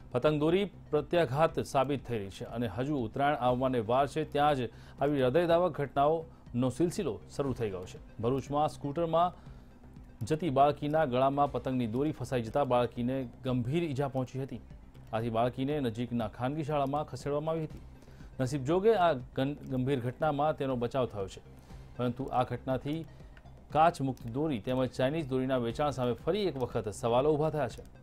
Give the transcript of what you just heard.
પતંગદોરી પ્રત્યાઘાત સાબિત થઈ રહી છે અને હજુ ઉત્તરાયણ આવવાને વાર છે ત્યાં જ આવી હૃદયદાવક ઘટનાઓનો સિલસિલો શરૂ થઈ ગયો છે। ભરૂચમાં સ્કૂટરમાં જતી બાળકીના ગળામાં પતંગની દોરી ફસાઈ જતા બાળકીને ગંભીર ઈજા પહોંચી હતી। આથી બાળકીને નજીકના ખાનગી શાળામાં ખસેડવામાં આવી હતી। નસીબ જોગે આ ગંભીર ઘટનામાં તેનો બચાવ થયો છે, પરંતુ આ ઘટનાથી કાચ મુક્ત દોરી તેમજ ચાઇનીઝ દોરીના વેચાણ સામે ફરી એક વખત સવાલો ઊભા થયા છે।